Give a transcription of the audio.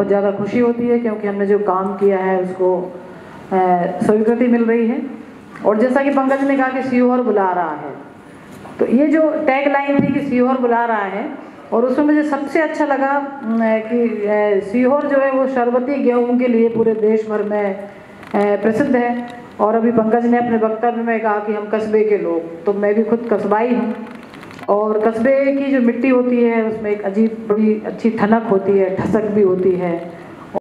बहुत ज़्यादा खुशी होती है क्योंकि हमने जो काम किया है उसको स्वीकृति मिल रही है। और जैसा कि पंकज ने कहा कि सीहोर बुला रहा है, तो ये जो टैग लाइन थी कि सीहोर बुला रहा है, और उसमें मुझे सबसे अच्छा लगा कि सीहोर जो है वो शरबती गेहूं के लिए पूरे देश भर में प्रसिद्ध है। और अभी पंकज ने अपने वक्तव्य में कहा कि हम कस्बे के लोग, तो मैं भी खुद कस्बाई हूँ। और कस्बे की जो मिट्टी होती है उसमें एक अजीब बड़ी अच्छी ठनक होती है, ठसक भी होती है।